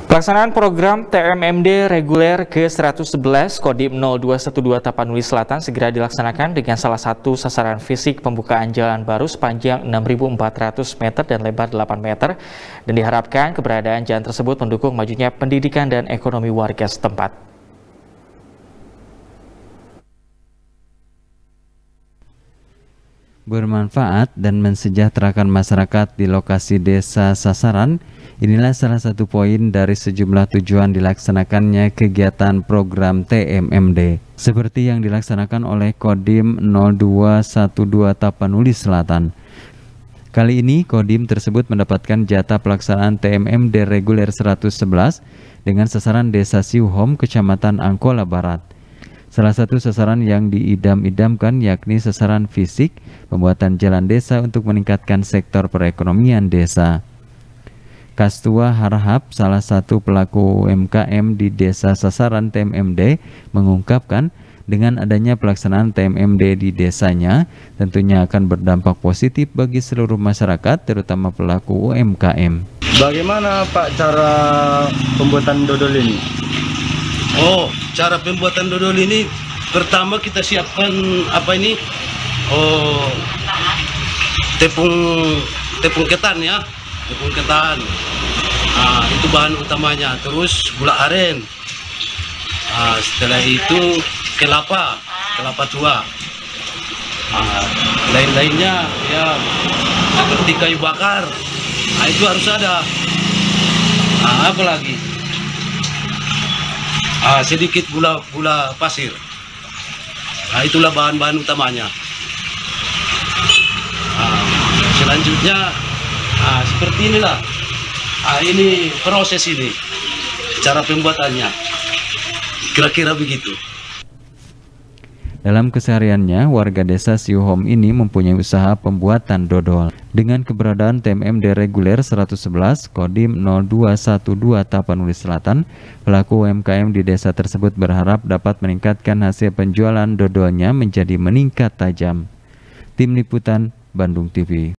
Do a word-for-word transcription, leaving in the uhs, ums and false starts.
Pelaksanaan program T M M D reguler ke seratus sebelas Kodim nol dua satu dua Tapanuli Selatan segera dilaksanakan dengan salah satu sasaran fisik pembukaan jalan baru sepanjang enam ribu empat ratus meter dan lebar delapan meter, dan diharapkan keberadaan jalan tersebut mendukung majunya pendidikan dan ekonomi warga setempat. Bermanfaat dan mensejahterakan masyarakat di lokasi desa sasaran, inilah salah satu poin dari sejumlah tujuan dilaksanakannya kegiatan program T M M D, seperti yang dilaksanakan oleh Kodim nol dua satu dua Tapanuli Selatan. Kali ini Kodim tersebut mendapatkan jatah pelaksanaan T M M D reguler seratus sebelas dengan sasaran Desa Siuhom, Kecamatan Angkola Barat. Salah satu sasaran yang diidam-idamkan yakni sasaran fisik pembuatan jalan desa untuk meningkatkan sektor perekonomian desa. Kastua Harahap, salah satu pelaku U M K M di desa sasaran T M M D, mengungkapkan dengan adanya pelaksanaan T M M D di desanya tentunya akan berdampak positif bagi seluruh masyarakat, terutama pelaku U M K M. Bagaimana Pak cara pembuatan dodol ini? Oh, cara pembuatan dodol ini pertama kita siapkan apa ini? Oh, tepung tepung ketan ya, tepung ketan. Nah, itu bahan utamanya. Terus gula aren. Nah, setelah itu kelapa, kelapa tua. Nah, lain-lainnya ya seperti kayu bakar. Nah, itu harus ada. Nah, apa lagi? Ah, sedikit gula gula pasir. Nah, itulah bahan-bahan utamanya. Ah, selanjutnya, ah, seperti inilah. Ah, ini proses ini, cara pembuatannya. Kira-kira begitu. Dalam kesehariannya, warga desa Siuhom ini mempunyai usaha pembuatan dodol. Dengan keberadaan T M M D reguler seratus sebelas Kodim nol dua satu dua Tapanuli Selatan, pelaku U M K M di desa tersebut berharap dapat meningkatkan hasil penjualan dodolnya menjadi meningkat tajam. Tim Liputan, Bandung T V.